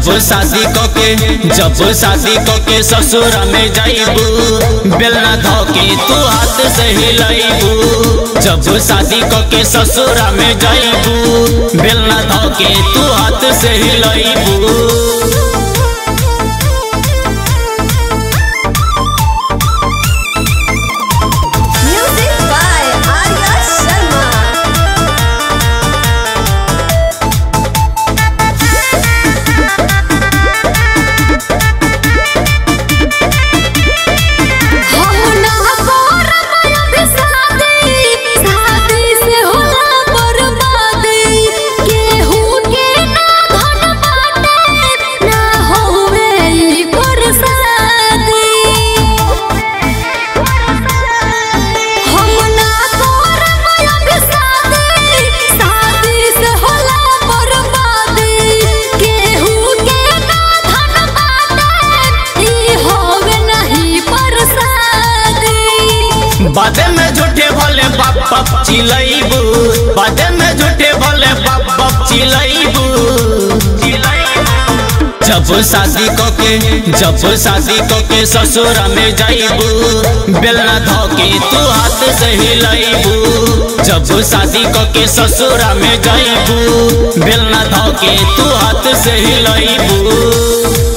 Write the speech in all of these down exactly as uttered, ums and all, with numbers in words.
जब शादी के जब शादी के ससुर में जाइबू बेलना धोके तू हाथ से हिलाइबू। जब शादी के ससुर में जाइबू बेलना धोके तू हाथ से हिलाइबू। बादे में झूठे भोले बाप बाप चिल्लाइबू, बादे में झूठे भोले बाप बाप चिल्लाइबू। जब शादी के जब शादी के ससुर में जाइबू बेलना धोके तू हाथ से हिलाइबू। जब शादी के ससुर में जाइबू बेलना धोके तू हाथ से हिलाइबू।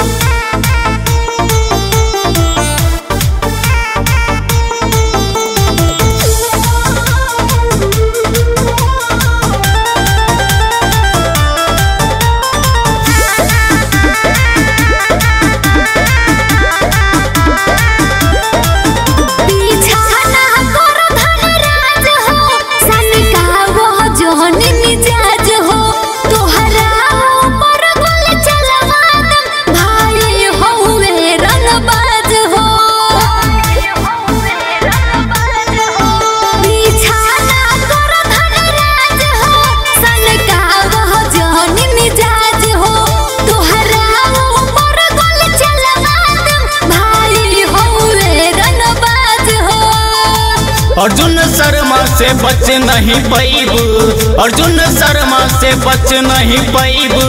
अर्जुन शर्मा से बच नहीं पाइबू, अर्जुन शर्मा से बच नहीं पाइबू।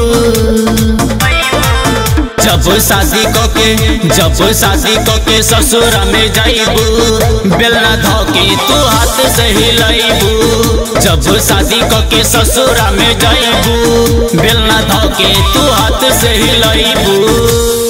जब शादी के जब शादी के ससुर में जाइबू बेलना धोके तू हाथ से हिलाइबू। जब शादी के ससुर में जाइबू बेलना धोके तू हाथ से हिलाइबू।